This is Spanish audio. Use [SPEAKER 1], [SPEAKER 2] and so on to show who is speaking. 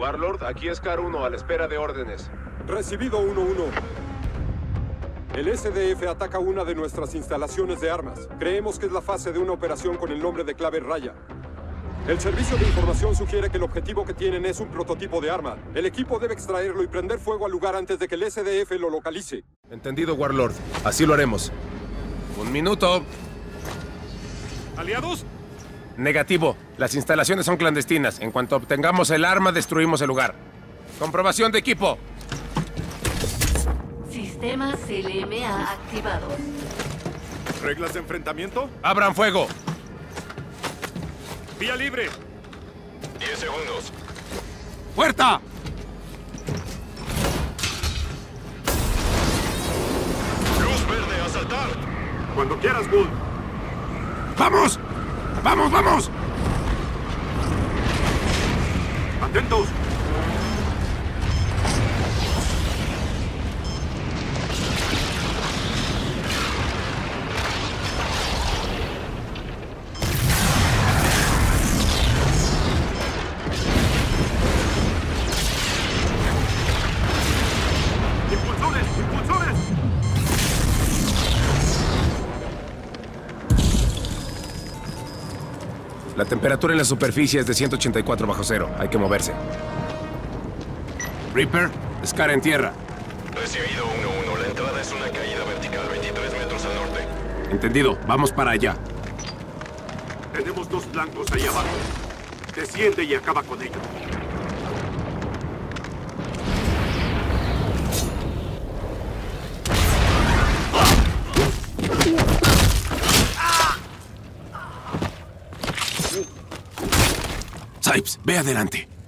[SPEAKER 1] Warlord, aquí es Car 1, a la espera de órdenes.
[SPEAKER 2] Recibido 1-1. El SDF ataca una de nuestras instalaciones de armas. Creemos que es la fase de una operación con el nombre de Clave Raya. El servicio de información sugiere que el objetivo que tienen es un prototipo de arma. El equipo debe extraerlo y prender fuego al lugar antes de que el SDF lo localice.
[SPEAKER 1] Entendido, Warlord. Así lo haremos. 1 minuto.
[SPEAKER 2] ¿Aliados?
[SPEAKER 1] Negativo. Las instalaciones son clandestinas. En cuanto obtengamos el arma, destruimos el lugar. Comprobación de equipo.
[SPEAKER 3] Sistema CLMA activado.
[SPEAKER 2] ¿Reglas de enfrentamiento?
[SPEAKER 1] ¡Abran fuego!
[SPEAKER 2] ¡Vía libre!
[SPEAKER 4] 10 segundos.
[SPEAKER 1] ¡Puerta!
[SPEAKER 4] Luz verde, asaltar.
[SPEAKER 2] Cuando quieras, Bull.
[SPEAKER 1] ¡Vamos! ¡Vamos, vamos!
[SPEAKER 2] ¡Atentos! ¡Impulsores! ¡Impulsores!
[SPEAKER 1] La temperatura en la superficie es de 184 bajo cero. Hay que moverse. Reaper, Scar en tierra.
[SPEAKER 4] Recibido 1-1. La entrada es una caída vertical 23 metros al norte.
[SPEAKER 1] Entendido. Vamos para allá.
[SPEAKER 2] Tenemos 2 blancos ahí abajo. Desciende y acaba con ellos.
[SPEAKER 1] Sipes, ve adelante.